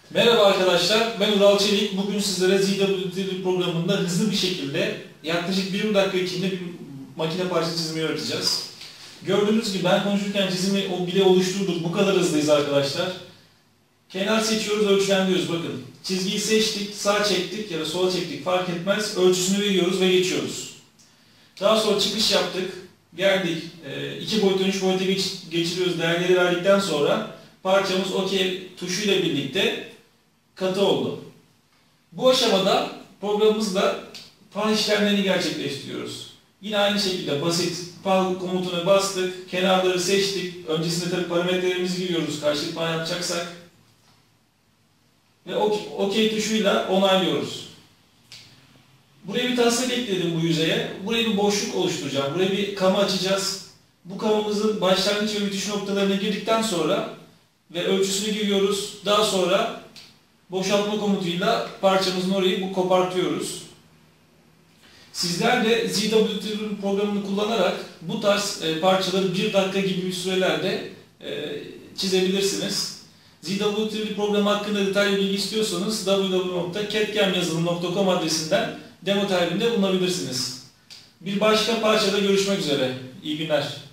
Merhaba arkadaşlar, ben Ural Çelik. Bugün sizlere ZWT programında hızlı bir şekilde yaklaşık 20 dakika içinde bir makine parça çizimi öğreteceğiz. Gördüğünüz gibi ben konuşurken çizimi bile oluşturduk. Bu kadar hızlıyız arkadaşlar. Kenar seçiyoruz, ölçülendiriyoruz. Bakın, çizgiyi seçtik, sağa çektik ya da sola çektik fark etmez. Ölçüsünü veriyoruz ve geçiyoruz. Daha sonra çıkış yaptık, geldik. 2 boyuttan 3 boyuta geçiriyoruz. Değerleri verdikten sonra parçamız OK tuşuyla birlikte katı oldu. Bu aşamada programımızla pan işlemlerini gerçekleştiriyoruz. Yine aynı şekilde basit pan komutuna bastık, kenarları seçtik. Öncesinde tabii parametrelerimizi giriyoruz karşılık pan yapacaksak. Ve OK tuşuyla onaylıyoruz. Buraya bir taslak ekledim bu yüzeye. Buraya bir boşluk oluşturacağım. Buraya bir kama açacağız. Bu kamamızın başlangıç ve bitiş noktalarına girdikten sonra ve ölçüsünü giriyoruz. Daha sonra boşaltma komutuyla parçamızın orayı kopartıyoruz. Sizler de ZWT programını kullanarak bu tarz parçaları 1 dakika gibi bir sürelerde çizebilirsiniz. ZWT programı hakkında detaylı bilgi istiyorsanız www.catgemyazılım.com adresinden demo talebinde bulunabilirsiniz. Bir başka parçada görüşmek üzere. İyi günler.